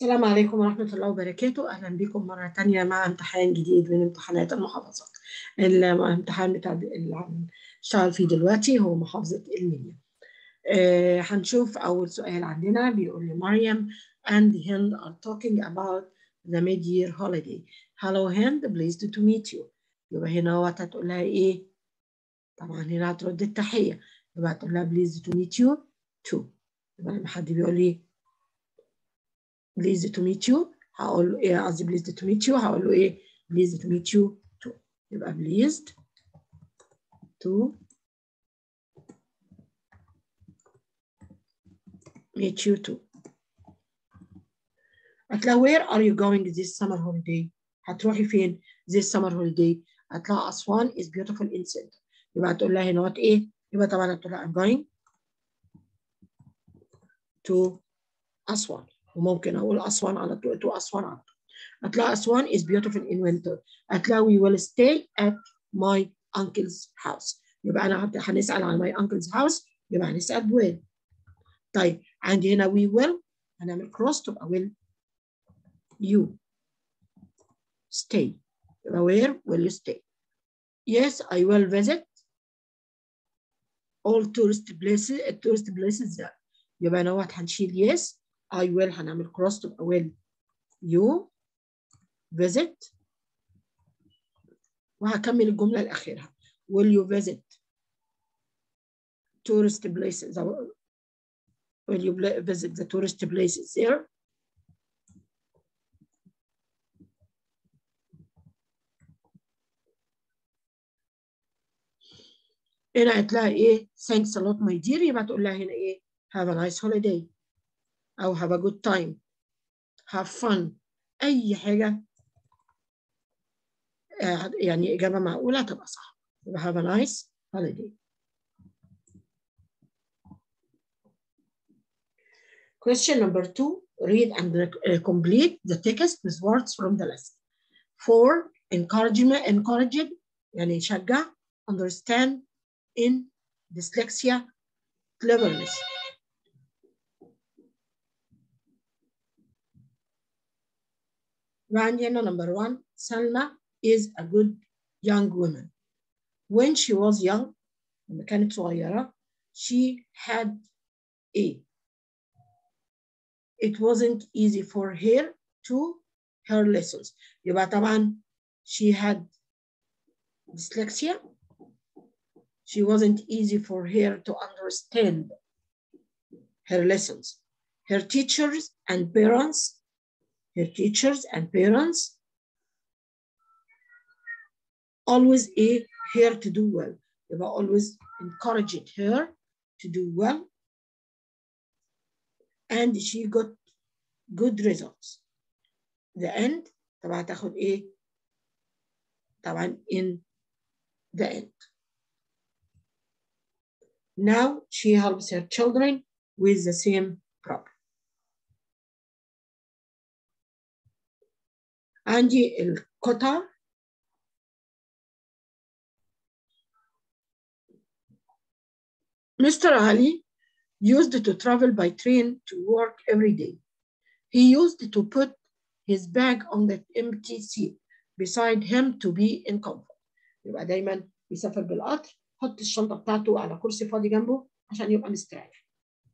السلام عليكم ورحمة الله وبركاته. أهلا بكم مرة تانية مع امتحان جديد من امتحانات المحافظات. الامتحان بتاع اللي هنشتغل فيه دلوقتي هو محافظة المنيا. هنشوف أول سؤال عندنا بيقول لي مريم and Hind are talking about the mid-year holiday. Hello Hind, pleased to meet you. يبقى هنا هو هتقول لها إيه؟ طبعا هنا هترد التحية، يبقى هتقول لها pleased to meet you too. يبقى لما حد بيقول لي pleased to meet you هقول له ايه؟ قصدي pleased to meet you هقول له ايه؟ pleased to meet you too. يبقى pleased to meet you too. هتلاقي where are you going this summer holiday؟ هتروحي فين this summer holiday؟ هتلاقي أسوان is beautiful in center. يبقى هتقول لها هنا وات ايه؟ يبقى طبعا هتقول لها I'm going to أسوان، وممكن أقول أسوان على طول to أسوان على طول. هتلاقي أسوان is beautiful in winter. هتلاقي we will stay at my uncle's house. يبقى أنا هنسأل عن my uncle's house، يبقى هنسأل where. طيب عندي هنا we will هنعمل cross تبقى will you stay. يبقى where will you stay? Yes, I will visit all tourist places there. يبقى أنا وقت هنشيل yes I will هنعمل cross تبقى will you visit، وهكمل الجملة الأخيرة will you visit tourist places? Will you visit the tourist places there? هنا هتلاقي ايه؟ thanks a lot my dear. يبقى تقول لها هنا ايه؟ have a nice holiday أو have a good time، have fun، أي حاجة يعني إجابة معقولة تبقى صح. يبقى have a nice holiday. Question number 2. Read and complete the text with words from the lesson. 4. encouraged يعني شجع. understand in dyslexia cleverness. وعندي هنا number 1. Salma is a good young woman. When she was young لما كانت صغيرة she had a it wasn't easy for her to her lessons. يبقى طبعا she had dyslexia. She wasn't easy for her to understand her lessons. Her teachers and parents always her to do well. يبقى always encouraged her to do well and she got good results. The end طبعا هتاخد ايه؟ طبعا in the end. Now she helps her children with the same problem. عندي القطع. Mr. Ali used to travel by train to work every day. He used to put his bag on the empty seat beside him to be in comfort. يبقى دايما بيسافر بالقطر حط الشنطة بتاعته على كرسي فاضي جنبه عشان يبقى مستريح.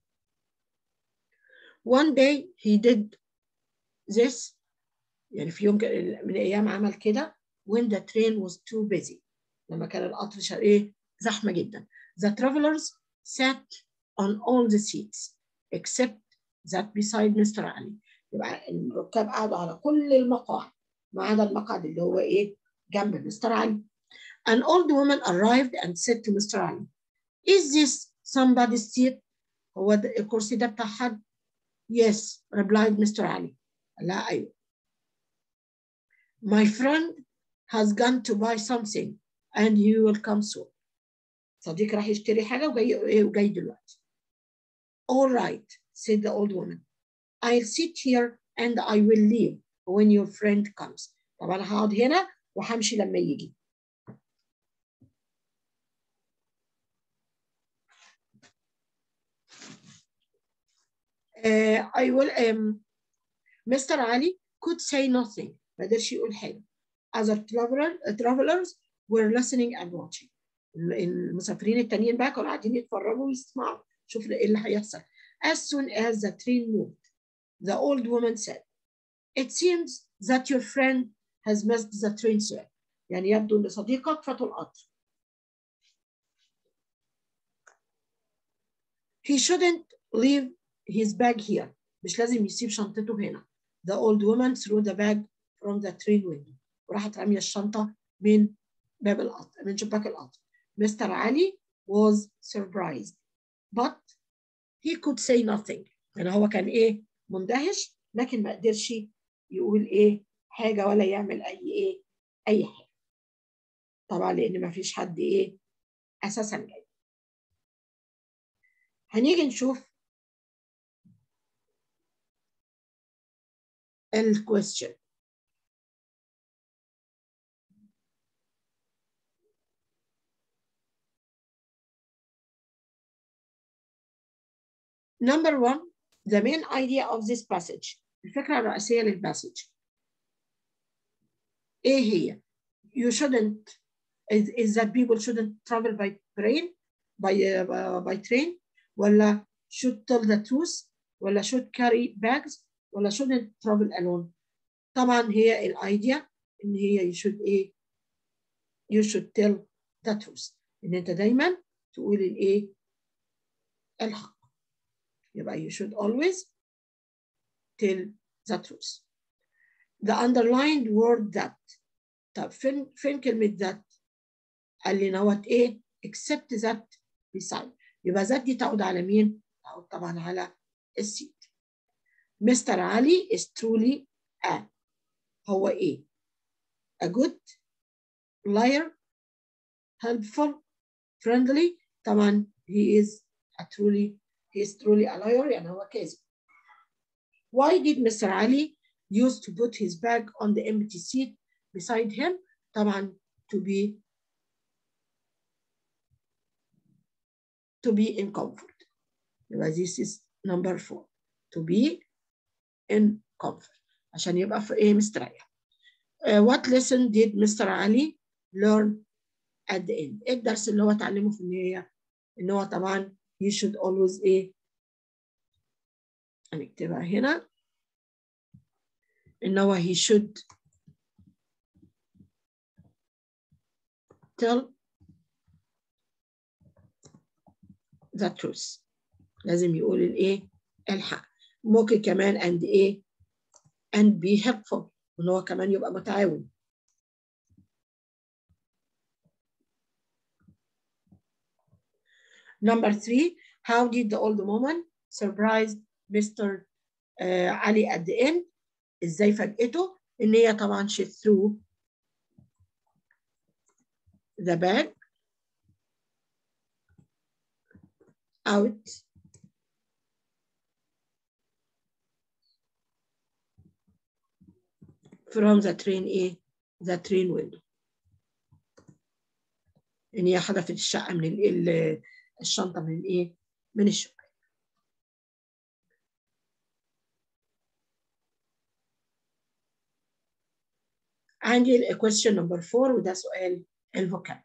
One day he did this يعني في يوم من الأيام عمل كده when the train was too busy لما كان القطر زحمة جدا. The travelers sat on all the seats except that beside Mr. Ali. يبقى الركاب قعدوا على كل المقاعد ما عدا المقعد اللي هو جنب مستر علي. An old woman arrived and said to Mr. Ali, "Is this somebody's seat?" هو الكرسي ده بتاع حد؟ Yes, replied Mr. Ali. لا أيوه. My friend has gone to buy something and he will come soon. صديقي راح يشتري حاجة وجاي دلوقتي. All right, said the old woman. I'll sit here and I will leave when your friend comes. طبعا هقعد هنا وهمشي لما يجي. I will Mr. Ali could say nothing. ما قدرش يقول حاجة. Other travelers were listening and watching. المسافرين التانيين بقى كانوا قاعدين يتفرجوا ويسمعوا. شوف ايه اللي هيحصل. As soon as the train moved, the old woman said, "It seems that your friend has missed the train, sir." يعني يبدو ان صديقك فاته القطر. He shouldn't leave his bag here. مش لازم يسيب شنطته هنا. The old woman threw the bag from the train window. وراحت رامية الشنطة من باب القطر، من شباك القطر. Mr. Ali was surprised, but he could say nothing. يعني هو كان ايه؟ مندهش، لكن ما قدرش يقول ايه؟ حاجة ولا يعمل أي حاجة. طبعا لأن ما فيش حد ايه؟ أساسا جاي. هنيجي نشوف الكويستشن. Number 1, the main idea of this passage. الفكرة الرئيسية للباسج. إيه هي؟ You shouldn't is that people shouldn't travel by train ولا should tell the truth ولا should carry bags ولا shouldn't travel alone. طبعا هي الايديا ان هي you should tell the truth. ان انت دايما تقول الحق. يبقى you should always tell the truth. The underlined word that. طب فين كلمة that؟ قال لي نوت except that beside. يبقى that دي تعود على مين؟ تعود طبعا على السيت. Mr. Ali is truly هو a good liar, helpful, friendly. طبعا he is truly a liar يعني هو كاذب. Why did Mr. Ali used to put his bag on the empty seat beside him? طبعا to be in comfort. This is number 4. To be in comfort. عشان يبقى في مستريح. What lesson did Mr. Ali learn at the end? الدرس اللي هو اتعلمه في النهاية ان هو طبعا you should always هنكتبها هنا ان هو he should tell the truth. لازم يقول الحق. ممكن كمان and be helpful. ان هو كمان يبقى متعاون. Number 3, how did the old woman surprise Mr. Ali at the end? ازاي فاجئته؟ ان هي طبعا she threw the bag out from the train the train window. ان هي حذفت الشقة من الشنطة من الشباك. عندي question number 4 وده سؤال الفوكاب.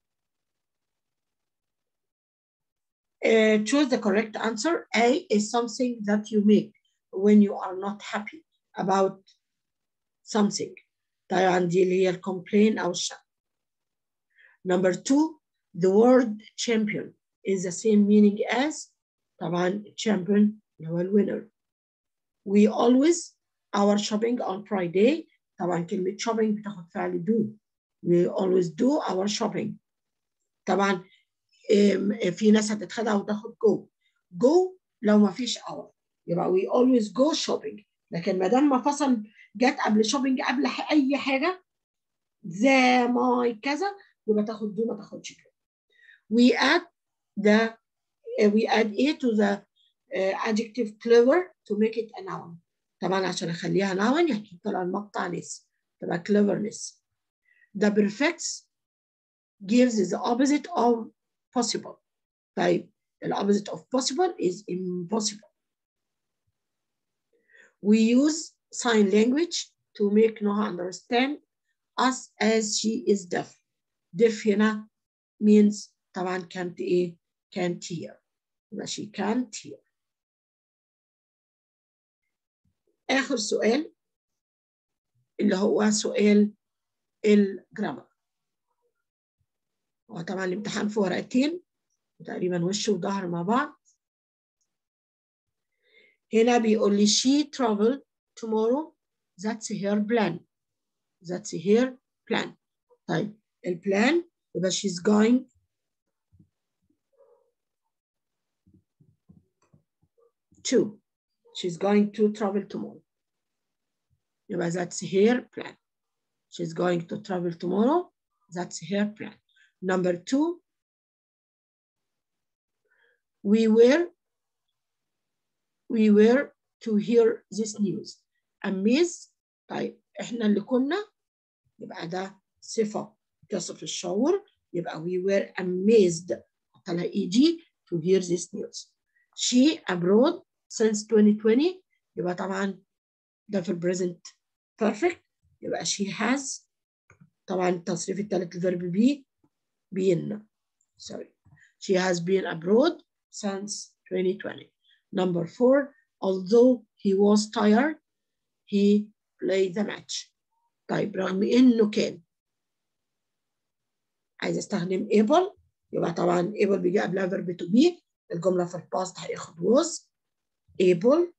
Choose the correct answer. A is something that you make when you are not happy about something. طبعا دي اللي هي complain أو الشك. Number 2, the word champion is the same meaning as طبعا champion اللي هو winner. We always our shopping on Friday. طبعا كلمة shopping بتاخد فعل do. We always do our shopping. طبعا في ناس هتتخدع وتاخد go لو ما فيش our يبقى we always go shopping. لكن ما دام ما فصل جت قبل shopping قبل اي حاجه ذا ماي كذا يبقى تاخد do ما تاخدش do. we add to the adjective clever to make it a noun. طبعا عشان اخليها noun يحط لها المقطع less تبقى cleverness. The prefix gives the opposite of possible. طيب the opposite of possible is impossible. We use sign language to make Noha understand us as she is deaf. Deaf هنا means طبعا can't ايه can't hear. يبقى she can't hear. آخر سؤال اللي هو سؤال الجرامر. هو طبعا الامتحان في ورقتين تقريبا وش وظهر مع بعض. هنا بيقول لي she travel tomorrow. That's her plan. That's her plan. طيب البلان يبقى she's going to travel tomorrow. يبقى that's her plan. She's going to travel tomorrow. That's her plan. Number 2, we were to hear this news. Amazed. طيب احنا اللي كنا يبقى ده صفة تصف الشعور. يبقى we were amazed على ED to hear this news. She abroad since 2020. يبقى طبعا ده في present perfect. يبقى she has طبعا التصريف الثالث الفيرب been. Sorry. She has been abroad since 2020. Number 4, although he was tired, he played the match. طيب رغم انه كان عايز استخدم able يبقى طبعا able بيجي قبلها verb to be. الجمله في الباست هياخد was able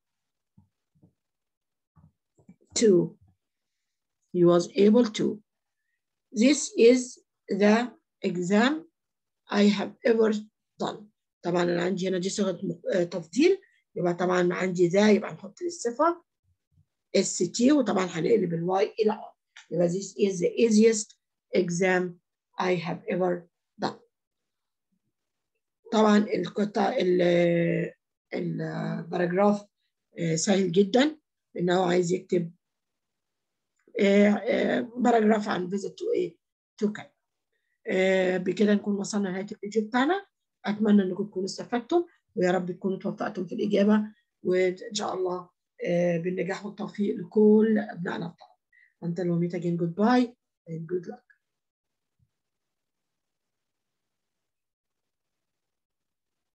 to. He was able to. This is the exam I have ever done. طبعا انا عندي هنا دي صيغه تفضيل. يبقى طبعا عندي ذا يبقى نحط للصفه ST وطبعا هنقلب الواي الى ار. يبقى this is the easiest exam I have ever done. طبعا الباراجراف سهل جدا انه عايز يكتب باراجراف عن visit to Cairo. بكده نكون وصلنا لنهايه الفيديو بتاعنا. اتمنى انكم تكونوا استفدتم ويا رب تكونوا توفقتم في الاجابه وان شاء الله بالنجاح والتوفيق لكل ابنائنا الطلبه. Until we meet again, goodbye and good luck.